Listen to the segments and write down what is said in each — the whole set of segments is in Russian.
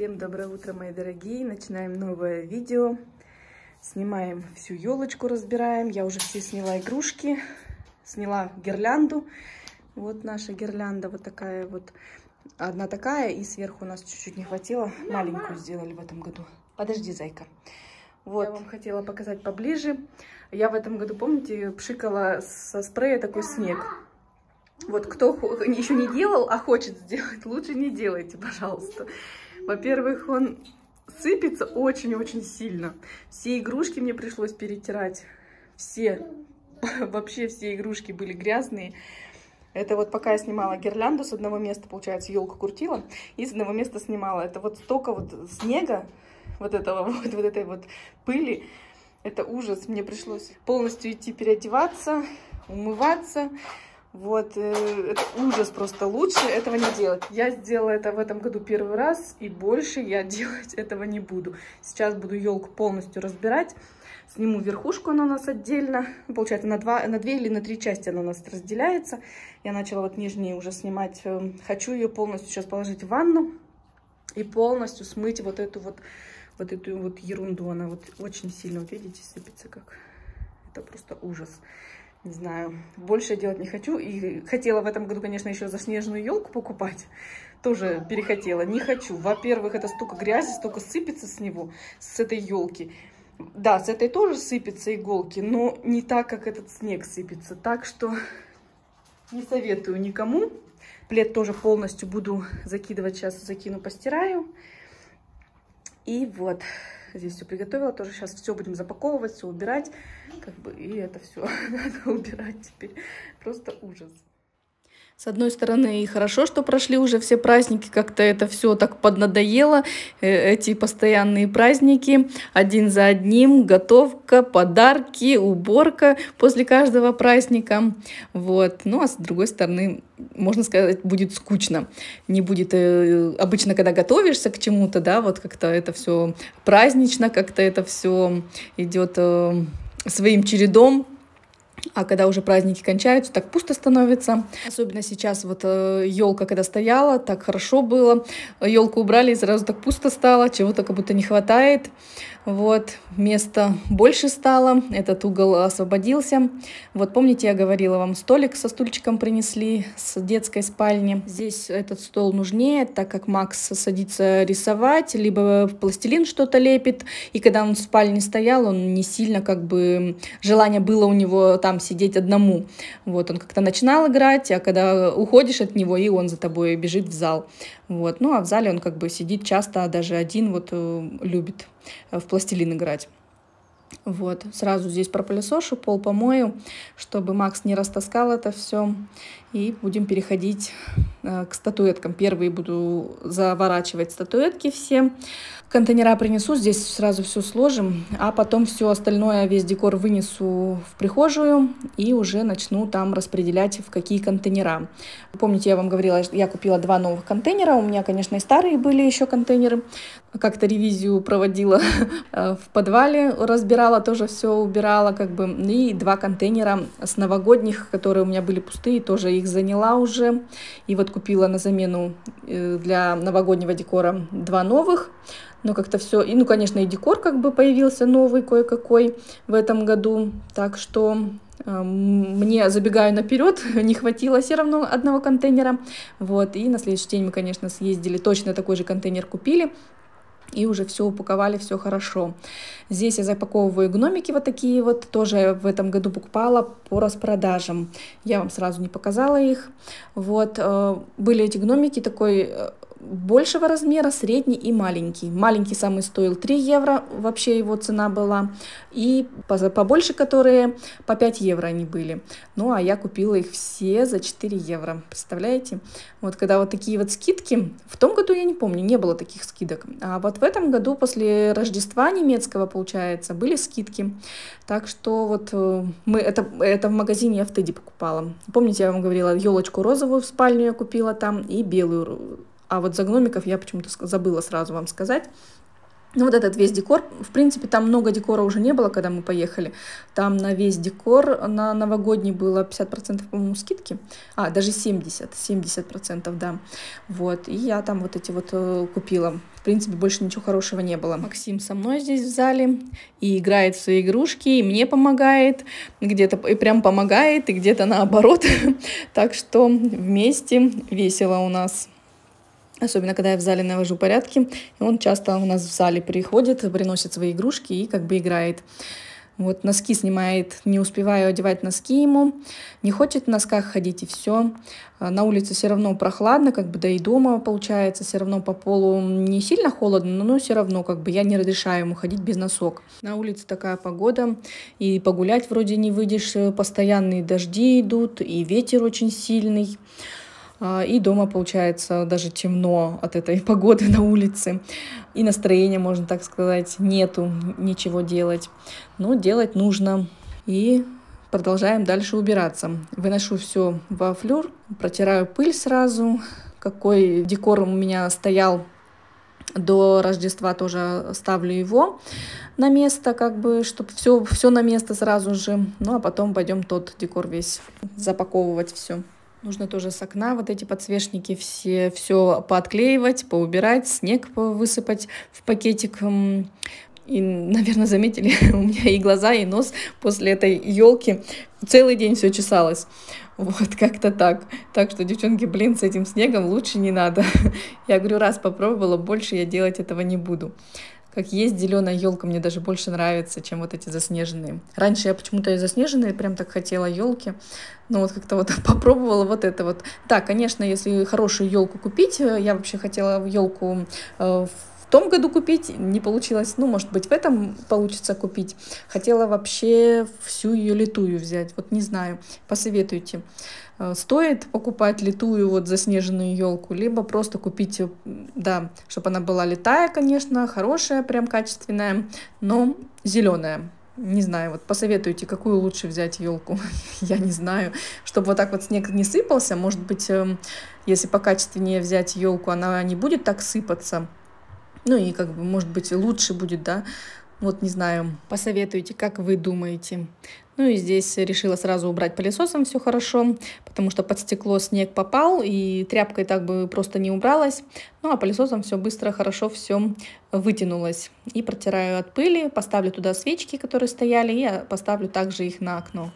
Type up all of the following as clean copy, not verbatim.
Всем доброе утро, мои дорогие. Начинаем новое видео. Снимаем всю елочку, разбираем. Я уже все сняла игрушки, сняла гирлянду. Вот наша гирлянда, вот такая вот. Одна такая, и сверху у нас чуть-чуть не хватило. Маленькую сделали в этом году. Подожди, зайка. Вот. Я вам хотела показать поближе. Я в этом году, помните, пшикала со спрея такой снег. Вот кто еще не делал, а хочет сделать, лучше не делайте, пожалуйста. Во-первых, он сыпется очень-очень сильно. Все игрушки мне пришлось перетирать. Все, вообще все игрушки были грязные. Это вот пока я снимала гирлянду, с одного места, получается, елку крутила, и с одного места снимала. Это вот столько вот снега, вот этого вот этой вот пыли. Это ужас. Мне пришлось полностью идти переодеваться, умываться. Вот, это ужас просто. Лучше этого не делать. Я сделала это в этом году первый раз, и больше я делать этого не буду. Сейчас буду елку полностью разбирать. Сниму верхушку, она у нас отдельно. Получается, на 2 или на 3 части она у нас разделяется. Я начала вот нижние уже снимать. Хочу ее полностью сейчас положить в ванну и полностью смыть вот эту вот ерунду. Она вот очень сильно, вот видите, сыпется как. Это просто ужас. Не знаю, больше делать не хочу. И хотела в этом году, конечно, еще заснеженную елку покупать. Тоже перехотела. Не хочу. Во-первых, это столько грязи, столько сыпется с него, с этой елки. Да, с этой тоже сыпятся иголки, но не так, как этот снег сыпется. Так что не советую никому. Плед тоже полностью буду закидывать. Сейчас закину, постираю. И вот. Здесь все приготовила, тоже сейчас все будем запаковывать, все убирать, как бы, и это все надо убирать теперь. Просто ужас. С одной стороны, и хорошо, что прошли уже все праздники, как-то это все так поднадоело, эти постоянные праздники, один за одним, готовка, подарки, уборка после каждого праздника, вот. Ну, а с другой стороны, можно сказать, будет скучно, не будет, обычно, когда готовишься к чему-то, да, вот как-то это все празднично, как-то это все идет своим чередом. А когда уже праздники кончаются, так пусто становится. Особенно сейчас вот елка, когда стояла, так хорошо было. Елку убрали, и сразу так пусто стало, чего-то как будто не хватает. Вот, места больше стало, этот угол освободился. Вот помните, я говорила вам, столик со стульчиком принесли с детской спальни. Здесь этот стол нужнее, так как Макс садится рисовать, либо в пластилин что-то лепит. И когда он в спальне стоял, он не сильно как бы... Желание было у него там сидеть одному. Вот, он как-то начинал играть, а когда уходишь от него, и он за тобой бежит в зал. Вот, ну а в зале он как бы сидит часто, даже один вот любит в пластилин играть. Вот, сразу здесь пропылесошу, пол помою, чтобы Макс не растаскал это все. И будем переходить к статуэткам. Первые буду заворачивать статуэтки все. Контейнера принесу, здесь сразу все сложим, а потом все остальное, весь декор вынесу в прихожую и уже начну там распределять, в какие контейнера. Помните, я вам говорила, я купила 2 новых контейнера, у меня, конечно, и старые были еще контейнеры. Как-то ревизию проводила в подвале, разбирала, тоже все убирала, как бы. И 2 контейнера с новогодних, которые у меня были пустые, тоже их заняла уже. И вот купила на замену для новогоднего декора 2 новых. Но как-то все, и, ну, конечно, и декор как бы появился новый кое-какой в этом году. Так что мне, забегаю наперед, не хватило все равно 1 контейнера. Вот, и на следующий день мы, конечно, съездили, точно такой же контейнер купили. И уже все упаковали, все хорошо. Здесь я запаковываю гномики вот такие вот. Тоже в этом году покупала по распродажам. Я вам сразу не показала их. Вот. Были эти гномики такой большего размера, средний и маленький. Маленький самый стоил 3 евро, вообще его цена была. И побольше, которые по 5 евро они были. Ну, а я купила их все за 4 евро. Представляете? Вот когда вот такие вот скидки, в том году я не помню, не было таких скидок. А вот в этом году после Рождества немецкого, получается, были скидки. Так что вот это в магазине Автеди покупала. Помните, я вам говорила, елочку розовую в спальню я купила там и белую. А вот за гномиков я почему-то забыла сразу вам сказать. Ну, вот этот весь декор, в принципе, там много декора уже не было, когда мы поехали. Там на весь декор, на новогодний было 50%, по-моему, скидки. Даже 70%, да. Вот, и я там вот эти вот купила. В принципе, больше ничего хорошего не было. Максим со мной здесь в зале и играет в свои игрушки, и мне помогает, где-то и прям помогает, и где-то наоборот. Так что вместе весело у нас. Особенно, когда я в зале навожу порядки. И он часто у нас в зале приходит, приносит свои игрушки и как бы играет. Вот носки снимает, не успеваю одевать носки ему. Не хочет в носках ходить, и все. На улице все равно прохладно, как бы, да и дома получается. Все равно по полу не сильно холодно, но все равно как бы я не разрешаю ему ходить без носок. На улице такая погода, и погулять вроде не выйдешь. Постоянные дожди идут, и ветер очень сильный. И дома, получается, даже темно от этой погоды на улице. И настроения, можно так сказать, нету ничего делать. Но делать нужно. И продолжаем дальше убираться. Выношу все во флюр, протираю пыль сразу. Какой декор у меня стоял до Рождества, тоже ставлю его на место, как бы, чтобы все на место сразу же. Ну, а потом пойдем тот декор весь запаковывать все. Нужно тоже с окна вот эти подсвечники все поотклеивать, поубирать, снег высыпать в пакетик. И, наверное, заметили, у меня и глаза, и нос после этой елки целый день все чесалось. Вот, как-то так. Так что, девчонки, блин, с этим снегом лучше не надо. Я говорю, раз попробовала, больше я делать этого не буду. Как есть зеленая елка, мне даже больше нравится, чем вот эти заснеженные. Раньше я почему-то и заснеженные прям так хотела елки, но вот как-то вот попробовала вот это вот. Да, конечно, если хорошую елку купить, я вообще хотела елку в том году купить, не получилось, ну, может быть, в этом получится купить. Хотела вообще всю ее литую взять, вот не знаю, посоветуйте. Стоит покупать литую вот заснеженную елку, либо просто купить, да, чтобы она была литая, конечно, хорошая, прям качественная, но зеленая. Не знаю, вот посоветуйте, какую лучше взять елку, я не знаю, чтобы вот так вот снег не сыпался, может быть, если покачественнее взять елку, она не будет так сыпаться, ну и как бы, может быть, лучше будет, да, вот не знаю, посоветуйте, как вы думаете. Ну и здесь решила сразу убрать пылесосом все хорошо, потому что под стекло снег попал, и тряпкой так бы просто не убралась. Ну а пылесосом все быстро, хорошо все вытянулось. И протираю от пыли, поставлю туда свечки, которые стояли, и поставлю также их на окно.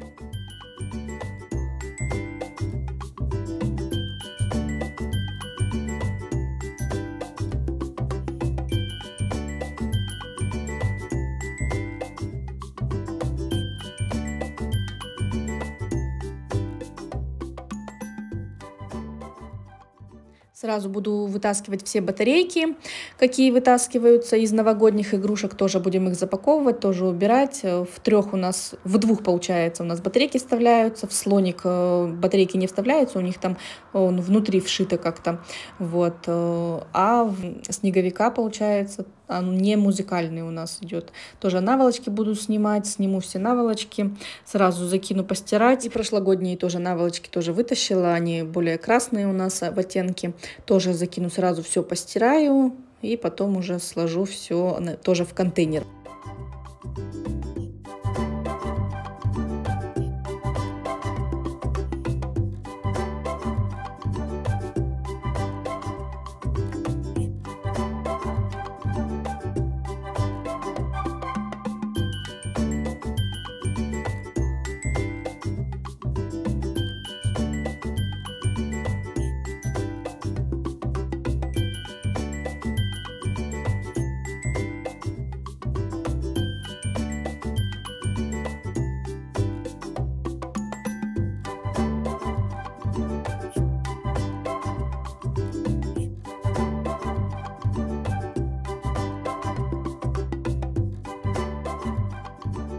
Сразу буду вытаскивать все батарейки, какие вытаскиваются из новогодних игрушек. Тоже будем их запаковывать, тоже убирать. В двух, получается, у нас батарейки вставляются. В слоник батарейки не вставляются, у них там внутри вшито как-то. Вот. А в снеговика, получается, он не музыкальный у нас идет. Тоже наволочки буду снимать, сниму все наволочки, сразу закину постирать. И прошлогодние тоже наволочки тоже вытащила, они более красные у нас в оттенке. Тоже закину сразу все постираю и потом уже сложу все тоже в контейнер.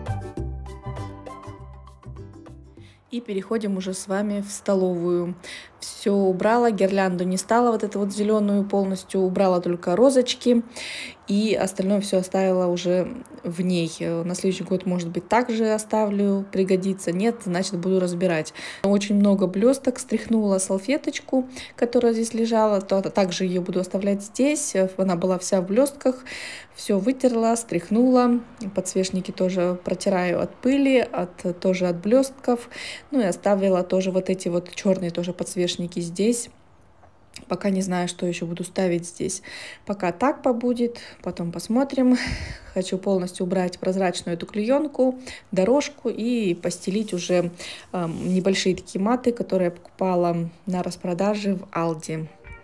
И переходим уже с вами в столовую. все убрала, гирлянду не стала, вот эту вот зеленую полностью, убрала только розочки, и остальное все оставила уже в ней. На следующий год, может быть, также оставлю, пригодится. Нет, значит, буду разбирать. Очень много блесток, стряхнула салфеточку, которая здесь лежала, то также ее буду оставлять здесь. Она была вся в блестках. Все вытерла, стряхнула. Подсвечники тоже протираю от пыли, тоже от блестков. Ну и оставила тоже вот эти вот черные тоже подсвечники здесь. Пока не знаю, что еще буду ставить здесь. Пока так побудет, потом посмотрим. Хочу полностью убрать прозрачную эту клеенку, дорожку и постелить уже небольшие такие маты, которые я покупала на распродаже в Алди.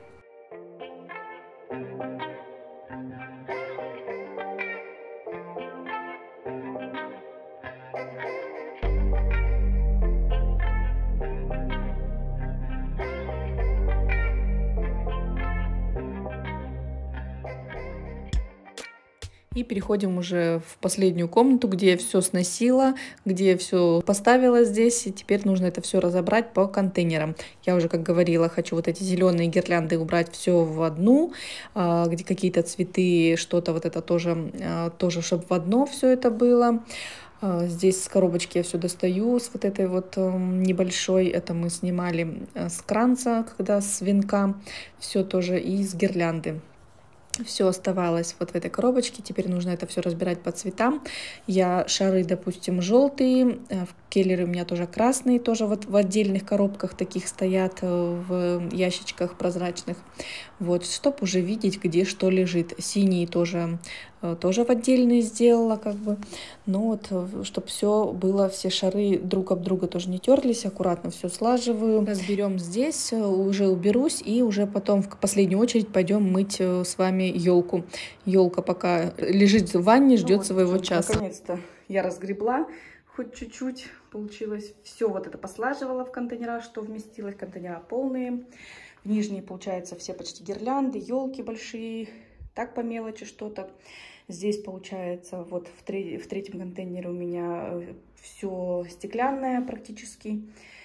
И переходим уже в последнюю комнату, где я все сносила, где я все поставила здесь. И теперь нужно это все разобрать по контейнерам. Я уже, как говорила, хочу вот эти зеленые гирлянды убрать все в одну, где какие-то цветы, что-то вот это тоже, чтобы в одно все это было. Здесь с коробочки я все достаю, с вот этой вот небольшой, это мы снимали с кранца, когда с венка, все тоже и с гирлянды. Все оставалось вот в этой коробочке, теперь нужно это все разбирать по цветам. Я шары, допустим, желтые, келлеры у меня тоже красные, тоже вот в отдельных коробках таких стоят, в ящичках прозрачных. Вот, чтобы уже видеть, где что лежит. Синие тоже в отдельные сделала, как бы. Но вот, чтобы все было, все шары друг об друга тоже не терлись, аккуратно все слаживаю. Разберем здесь, уже уберусь, и уже потом в последнюю очередь пойдем мыть с вами елку. Елка пока лежит в ванне, ждет своего часа. Наконец-то я разгребла, хоть чуть-чуть получилось. Все вот это послаживала в контейнера, что вместилось. Контейнера полные. В нижние, получается, все почти гирлянды, елки большие. Так по мелочи что-то. Здесь, получается, вот в третьем контейнере у меня все стеклянное практически.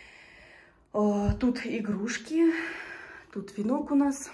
Тут игрушки, тут венок у нас.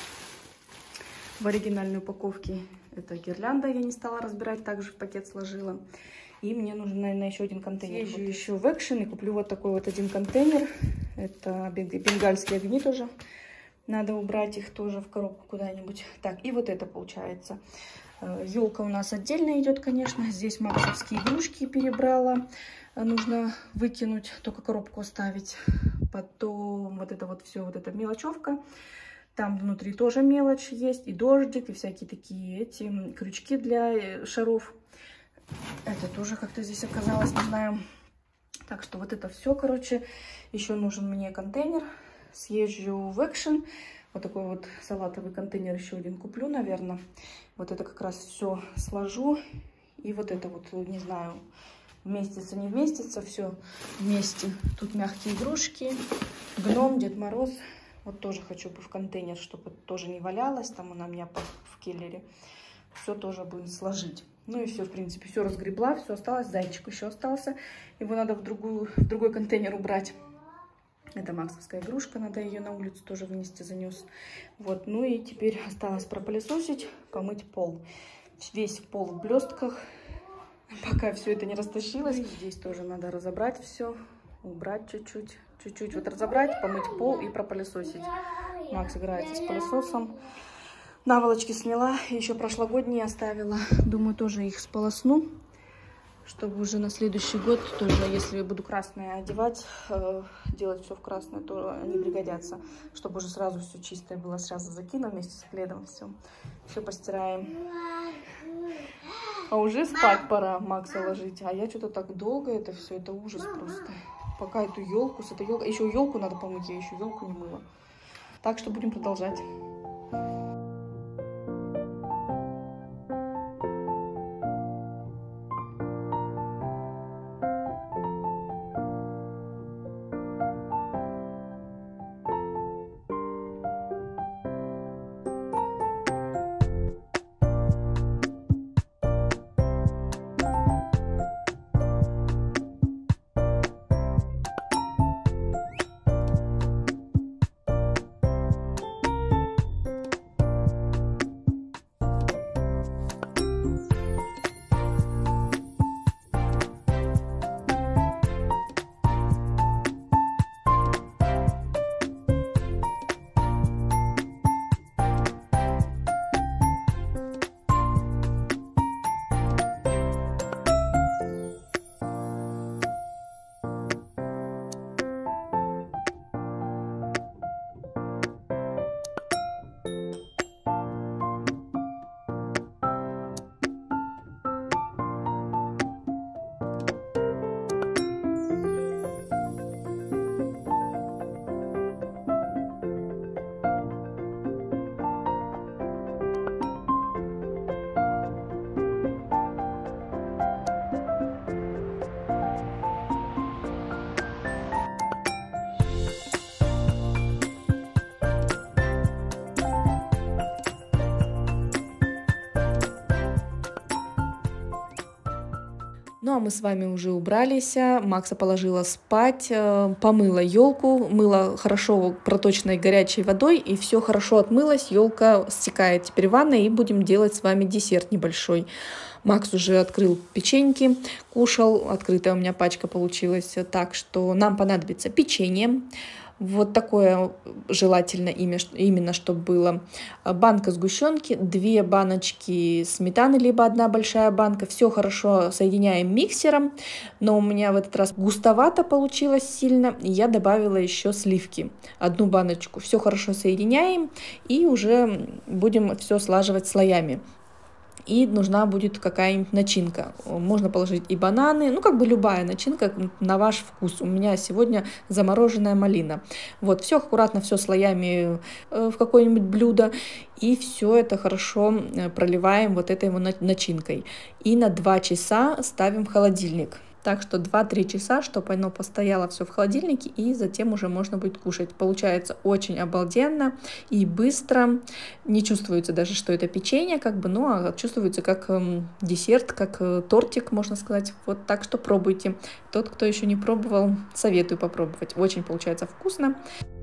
В оригинальной упаковке это гирлянда, я не стала разбирать, также в пакет сложила. И мне нужен, наверное, еще один контейнер. Езжу еще в Action и куплю вот такой вот один контейнер. Это бенгальские огни тоже. Надо убрать их тоже в коробку куда-нибудь. Так, и вот это получается. Елка у нас отдельно идет, конечно. Здесь максовские игрушки перебрала. Нужно выкинуть, только коробку оставить. Потом вот это вот все, вот эта мелочевка. Там внутри тоже мелочь есть. И дождик, и всякие такие эти крючки для шаров. Это тоже как-то здесь оказалось, не знаю. Так что вот это все, короче. Еще нужен мне контейнер. Съезжу в Action. Вот такой вот салатовый контейнер еще один куплю, наверное. Вот это как раз все сложу. И вот это вот, не знаю, вместится, не вместится, все вместе. Тут мягкие игрушки, гном, Дед Мороз. Вот тоже хочу бы в контейнер, чтобы тоже не валялось. Там она у меня в келлере. Все тоже будем сложить. Ну и все, в принципе, все разгребла, все осталось. Зайчик еще остался. Его надо в другой контейнер убрать. Это максовская игрушка, надо ее на улицу тоже вынести, занес. Вот, ну и теперь осталось пропылесосить, помыть пол. Весь пол в блестках, пока все это не растащилось. И здесь тоже надо разобрать все, убрать чуть-чуть, вот разобрать, помыть пол и пропылесосить. Макс играется с пылесосом. Наволочки сняла, еще прошлогодние оставила. Думаю, тоже их сполосну, чтобы уже на следующий год тоже, если буду красное одевать, делать все в красное, то они пригодятся. Чтобы уже сразу все чистое было, сразу закину вместе с пледом, все постираем. А уже спать пора Макса ложить, а я что-то так долго это все, это ужас просто. Пока эту елку, с этой елкой, еще елку надо помыть, я еще елку не мыла. Так что будем продолжать. Ну, а мы с вами уже убрались. Макса положила спать, помыла елку, мыла хорошо проточной горячей водой, и все хорошо отмылось, елка стекает теперь в ванной, и будем делать с вами десерт небольшой. Макс уже открыл печеньки, кушал, открытая у меня пачка получилась, так что нам понадобится печенье. Вот такое желательно именно, чтобы было. Банка сгущенки, 2 баночки сметаны, либо 1 большая банка. Все хорошо соединяем миксером, но у меня в этот раз густовато получилось сильно. Я добавила еще сливки, 1 баночку. Все хорошо соединяем и уже будем все слаживать слоями. И нужна будет какая-нибудь начинка. Можно положить и бананы, ну как бы любая начинка на ваш вкус. У меня сегодня замороженная малина. Вот, все аккуратно, все слоями в какое-нибудь блюдо. И все это хорошо проливаем вот этой вот начинкой. И на 2 часа ставим в холодильник. Так что 2-3 часа, чтобы оно постояло все в холодильнике, и затем уже можно будет кушать. Получается очень обалденно и быстро. Не чувствуется даже, что это печенье, как бы, ну, а чувствуется как десерт, как тортик, можно сказать. Вот, так что пробуйте. Тот, кто еще не пробовал, советую попробовать. Очень получается вкусно.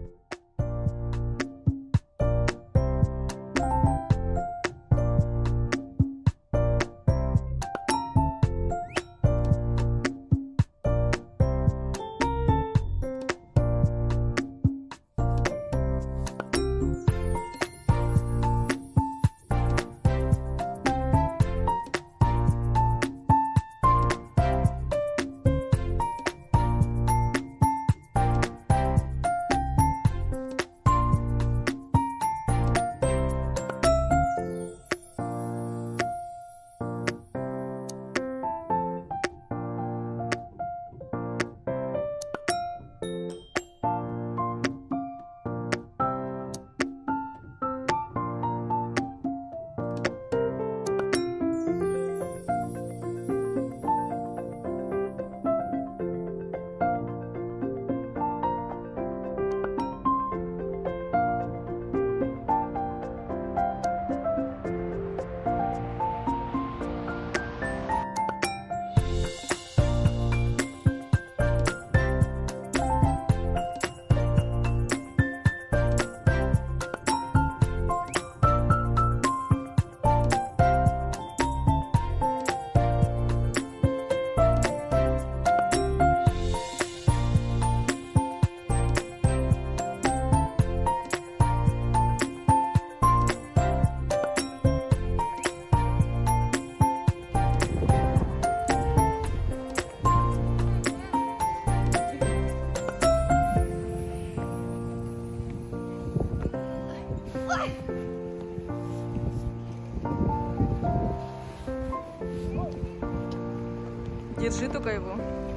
Держи только его.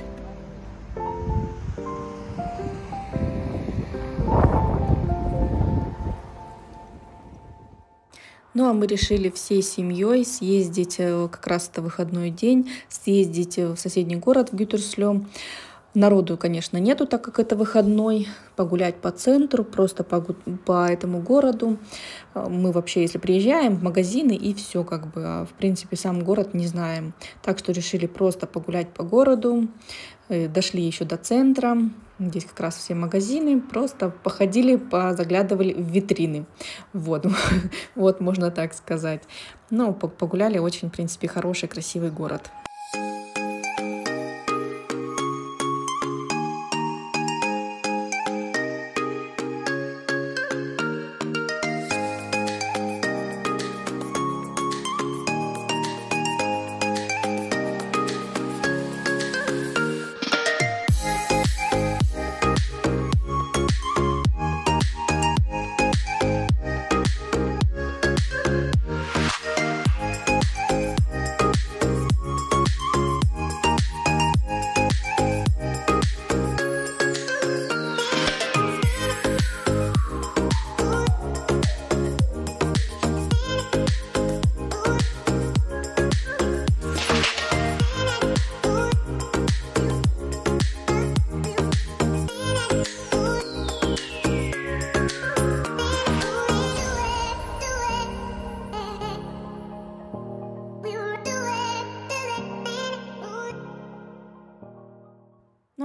Ну, а мы решили всей семьей съездить, как раз это выходной день, съездить в соседний город, в Гютерслём. Народу, конечно, нету, так как это выходной. Погулять по центру, просто по этому городу. Мы вообще, если приезжаем в магазины, и все как бы. А в принципе, сам город не знаем. Так что решили просто погулять по городу. Дошли еще до центра. Здесь как раз все магазины. Просто походили, позаглядывали в витрины. Вот, вот можно так сказать. Ну, погуляли. Очень, в принципе, хороший, красивый город.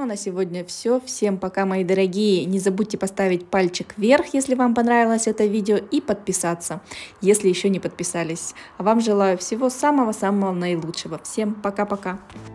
а на сегодня все. Всем пока, мои дорогие. Не забудьте поставить пальчик вверх, если вам понравилось это видео, и подписаться, если еще не подписались. А вам желаю всего самого-самого наилучшего. Всем пока-пока.